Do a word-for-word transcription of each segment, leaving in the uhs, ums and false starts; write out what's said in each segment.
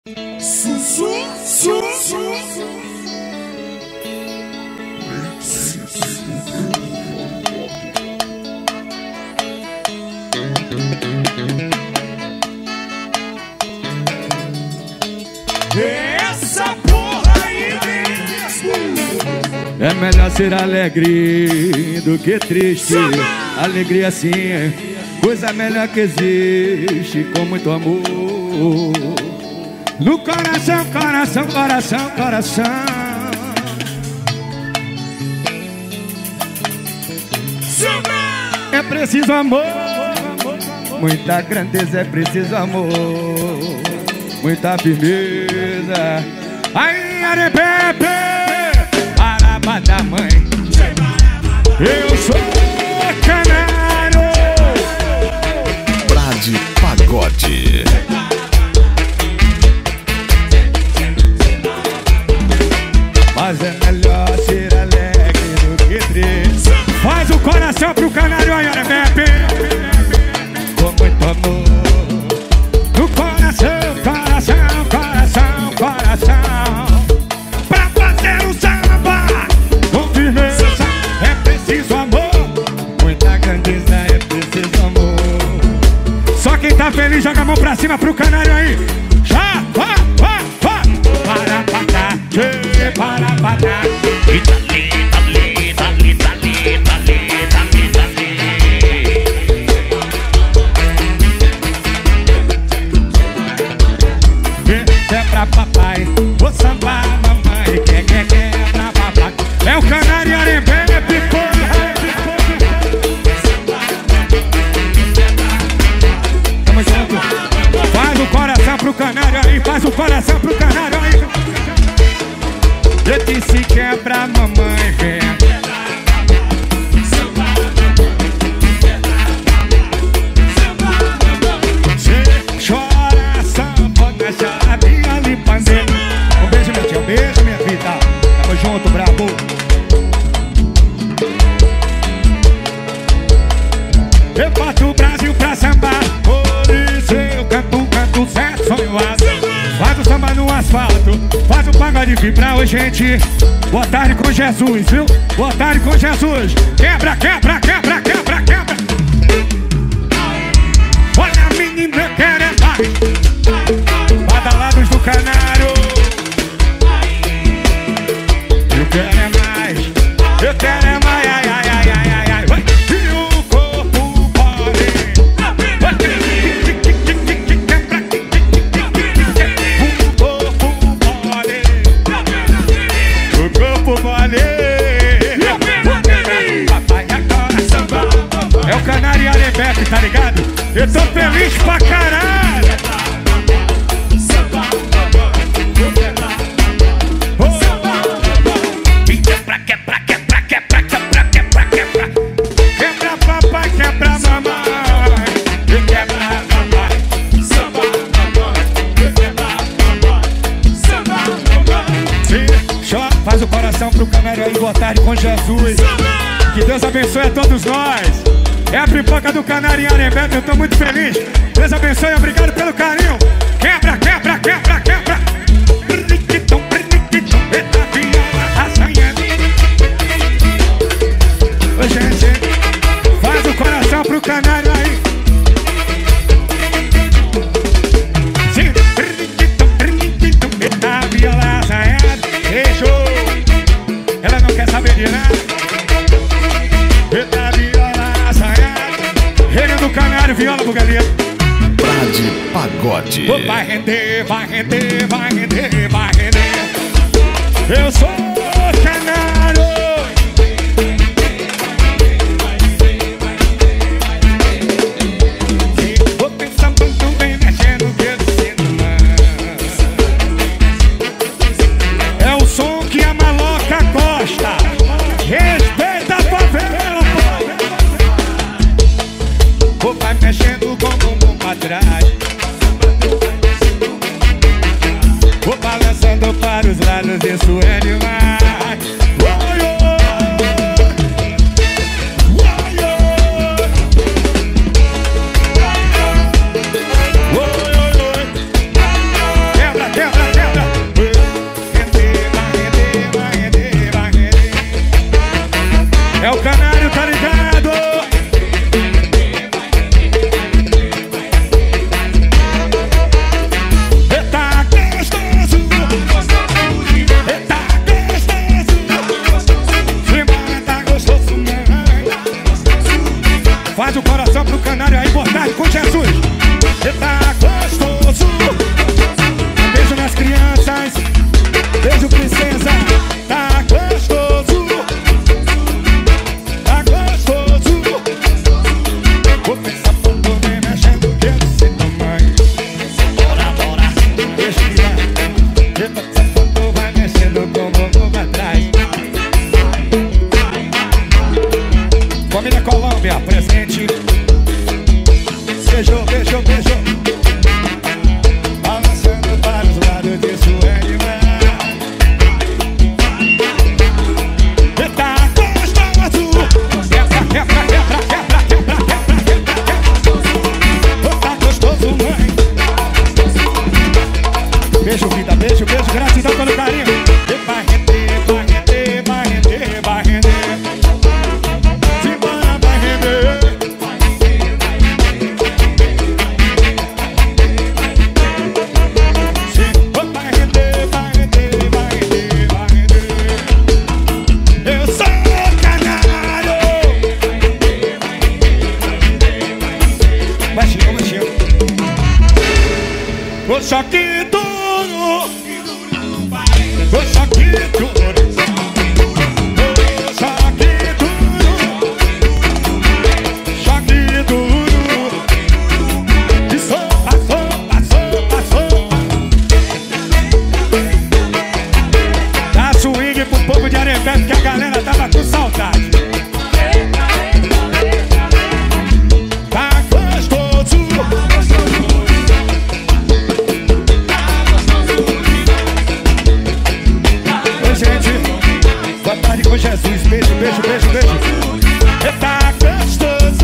Essa porra aí mesmo. É melhor ser alegre do que triste. Alegria sim é coisa melhor que existe, com muito amor no coração, coração, coração, coração. É preciso amor, muita grandeza, é preciso amor, muita firmeza. Aí, Arembepe, Araba da mãe. Eu sou Canário. PRAD Pagode. Mas é melhor ser alegre do que triste. Faz o coração pro Canário aí, Arembepe. Com muito amor no coração, coração, coração, coração. Pra fazer o samba com firmeza é preciso amor, muita grandeza, é preciso amor. Só quem tá feliz joga a mão pra cima pro Canário aí. Já, vá, vá, vá. Para, para, tchê, para, para. E dali, dali, dali, dali, dali, dali, dali. É pra papai, vou sambar mamãe, quer, quer, quer, é pra papai. É o Canário Arembepe, porra. Tamo junto. Faz o coração pro Canário aí, faz o coração pro Canário aí. Eu disse que é pra mamãe, vem. Um beijo, minha tia, um beijo, minha vida. Tamo junto, brabo. Eu parto o Brasil pra sambar, por isso eu canto, canto certo, sonho alto. Faz o samba no asfalto, faz o pagode vibrar, oi gente. Boa tarde com Jesus, viu? Boa tarde com Jesus. Quebra, quebra, quebra, quebra, quebra. Olha a menina, quer é mais. Badalados do Canário. Eu quero é mais, eu quero é mais, ai, ai, ai, ai, ai, ai. E o corpo pode. O corpo pode. O corpo pode. Papai agora samba. É o Canário e Arembepe, tá ligado? Eu tô feliz pra caralho. Faz o coração pro Canário aí, boa tarde com Jesus. Que Deus abençoe a todos nós. É a pipoca do Canário em Arembepe, eu tô muito feliz. Deus abençoe, obrigado pelo carinho. Quebra, quebra, quebra, quebra. Eita, viola, assanhando. Ô gente, faz o coração pro Canário aí. Sim. Eita, viola, assanhando. Fechou. Ela não quer saber de nada. Eita, viola, assanhando. Reino do Canário, viola pro galinha. PRAD Pagode. Oh, vai render, vai render, vai render, vai render. Eu sou o Canário. Vou pensar muito bem mexendo o dedo sendo é o som que a maloca gosta. Respeita a favela. Vou vai mexendo com o bumbum pra trás. Vou balançando para os lados, isso é demais. Oi, oi. Oi, oi. Oi, oi, oi. Quebra, Beijo, vida, beijo, beijo, gratidão pelo carinho. E vai render, vai render, vai render, vai render. Semana vai render. Sim, vai render, vai render, vai render, vai render. Eu sou canário. Baixinho, baixinho. O choque duro, o choque duro, o choque duro, choque duro, de sopa, sopa, sopa, sopa. Dá swing pro povo de Arembepe que a galera tava com saudade. Tá gostoso. Com Jesus, beijo, beijo, beijo, beijo. E tá gostoso.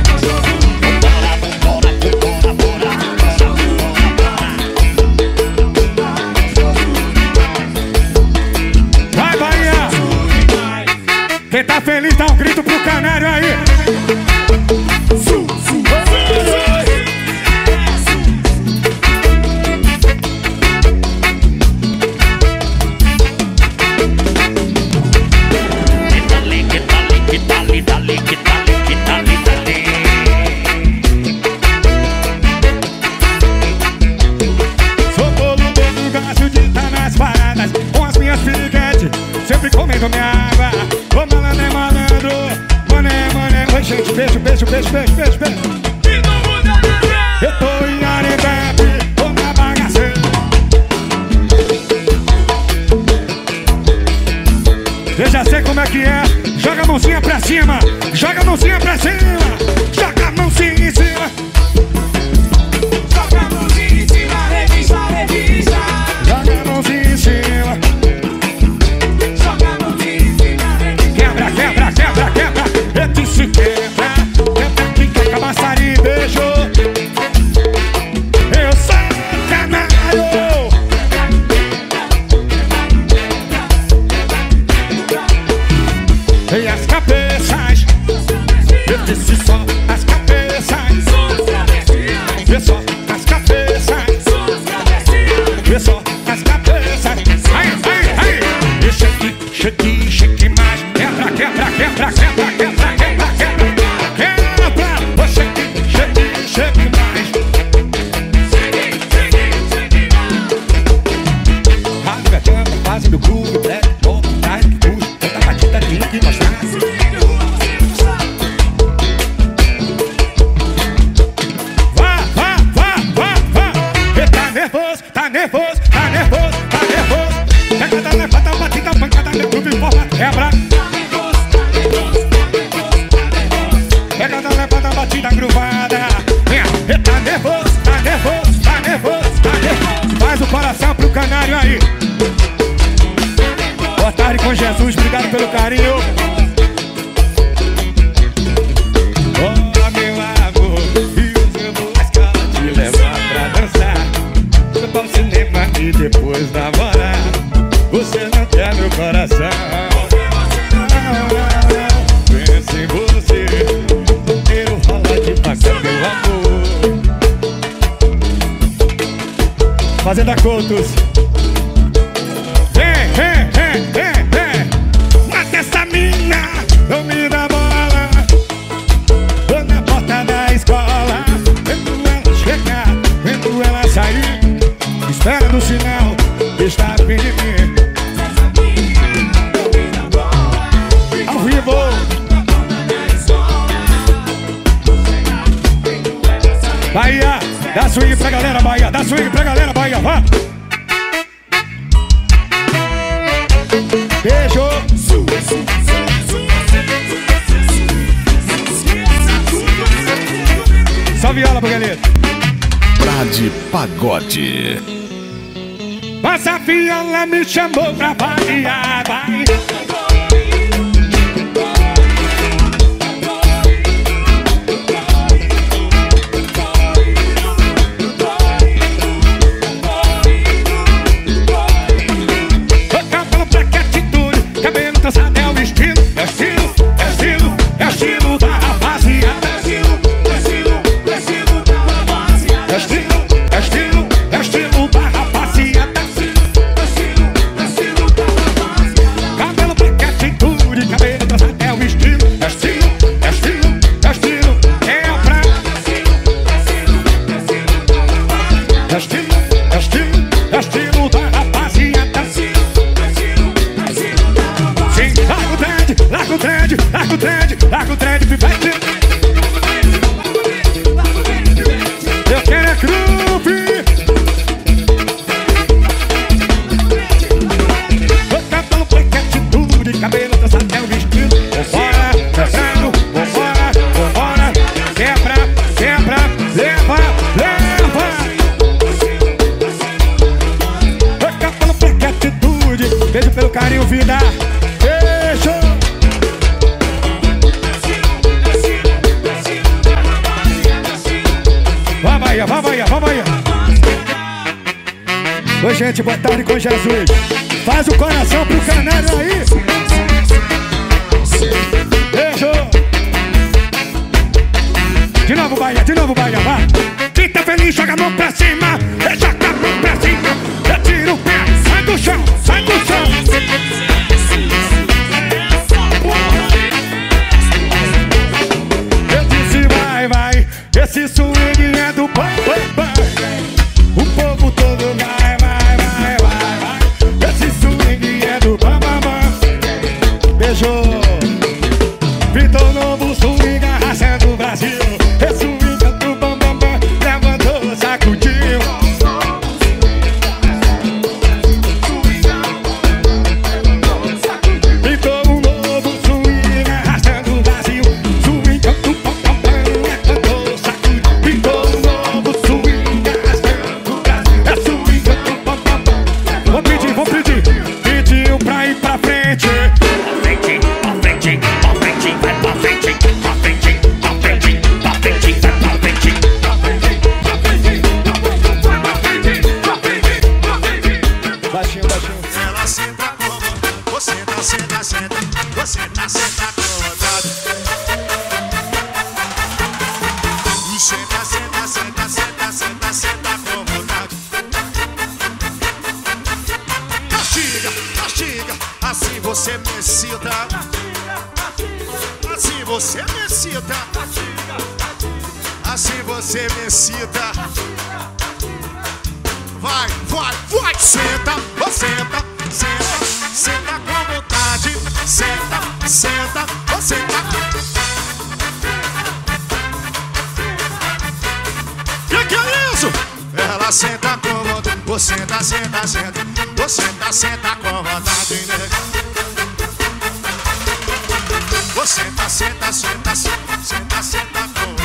Vai, Bahia. Quem tá feliz dá um grito pro canário aí. Sempre comendo minha água. Ô malandro, malandro. Mané, mané. Oi, gente, beijo, beijo, beijo, beijo, beijo, beijo. Eu tô em Arembepe, tô na bagaceira. Eu já sei como é que é. Joga a mãozinha pra cima. Joga a mãozinha pra cima. Joga a mãozinha em cima. Joga a mãozinha em cima, revista, revista. Joga a mãozinha em cima. Quebra, quebra, quebra, quebra. Eu disse quebra. Quebra que quer cabaçaria, beijo. Eu sou canário. E as cabeças. Eu disse só as cabeças. Vê só as cabeças. Vê só as cabeças. Ai, ai, ai. E cheque, cheque, cheque mais. Quebra, quebra, quebra, quebra, quebra, quebra, quebra. Quebra, ô cheque, cheque, cheque mais. Cheque, cheque, cheque mais. Rádio gatando, fase do clube, black, pop, tarde, puxa. Tanta batida de um que mostrar. Vá, vá, vá, vá, vá. E tá nervoso, tá nervoso, tá nervoso, tá nervoso. Pega da levada, batida, pancada, no clube, forma, quebra. Pega da levada, batida, gruvada. E tá nervoso, tá nervoso, tá nervoso, tá nervoso. Faz o coração pro canário aí. Boa tarde com Jesus, obrigado pelo carinho. Oh, meu amor, e hoje eu vou à escola te levar pra dançar. Eu vou ao cinema e depois namorar. Você não quer meu coração. Pensa em você. Eu falo de pagar meu amor. Fazenda Coutos. Vem, vem, vem, vem, vem. Mata essa mina, não me dá bola. Tô na porta da escola. Vendo ela chegar, vendo ela sair. Espera no sinal, está bem de mim. Ao vivo. Bahia, dá swing pra galera, Bahia. Dá swing pra galera, Bahia, vá. Beijo. Só viola pra galera. PRAD Pagode. Mas a viola me chamou pra variar, vai. vida. Beijo. Vamos aí, vamos aí, vamos aí. Oi, gente, boa tarde com Jesus. Faz o coração pro Kannário aí. Beijo. De novo, Bahia, de novo, Bahia, vai. Quem tá feliz, joga a mão pra cima. Joga a mão pra cima. Retira o pé, sai do chão, sai do chão. Eu disse vai, vai. Esse swing é do bam, bam, bam. O povo todo vai, vai, vai, vai, vai. Esse swing é do bam, bam, bam. Beijou. Pintou novo swing, arrasando o Brasil. Esse swing é do bam, bam, bam. Levantou, sacudiu. Pintou um novo swing, arrasando o Brasil. Swing é do bam, bam, bam. Levantou, sacudiu. Pintou um novo swing, arrasando o Brasil. É swing é do bam, bam, bam. Vou pedir, vou pedir. Pediu pra ir pra frente. Baixinho, baixinho. Ela senta como você tá, senta, senta. Você tá, senta acomodado. Senta, senta, senta, senta, senta, senta acomodado. Castiga, castiga, assim você me excita. Assim você me excita. Assim você me excita. Vai, vai, vai, senta, oh, senta, senta, senta com vontade, senta, senta, oh, senta. Que que é isso? Ela senta com vontade, oh, senta, senta, senta, oh, senta, senta com vontade, né? Oh, senta, senta, senta, senta, senta, senta com